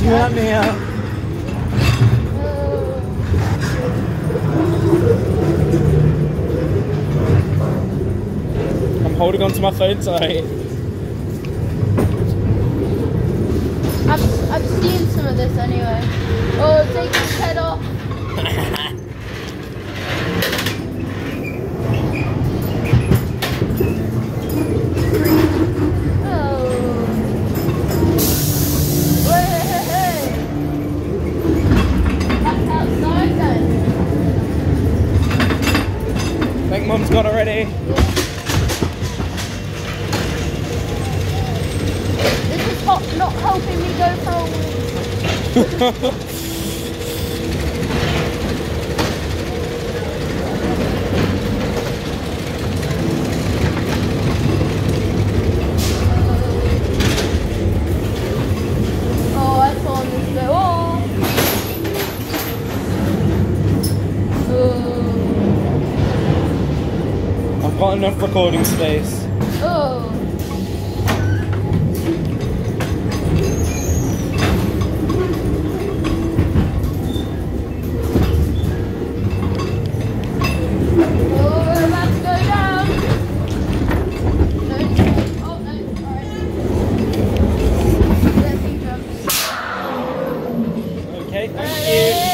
Let me out. I'm holding on to my phone tight. I've seen some of this anyway. Oh, take his head off. I think Mum's got it ready. This is not helping me go forward. Oh, I saw this bit. I've got enough recording space. Oh. Okay, thank you.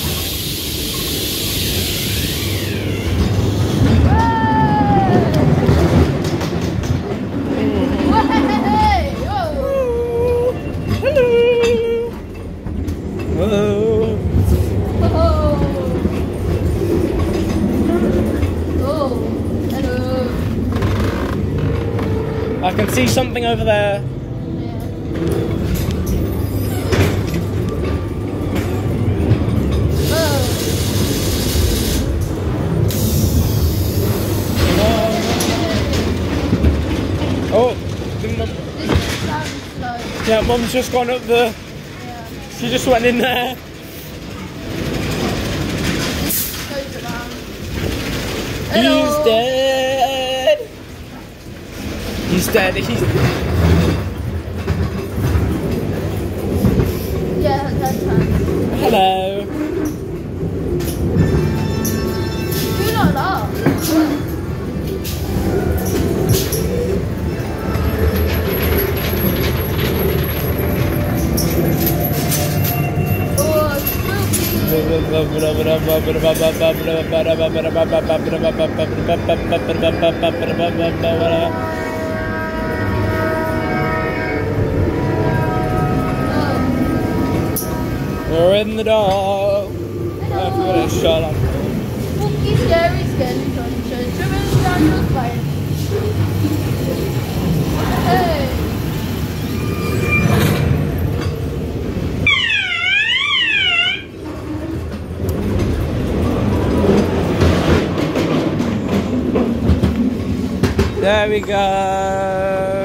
Hello. I can see something over there. Oh, yeah, Mum's just gone up the. She just went in there. He's dead. He's dead. He's. Yeah, that's fine. Hello. Do not laugh. We're in the dark. I've got a shot on. Spooky, scary skeletons shivering down your spine. Hey. There we go.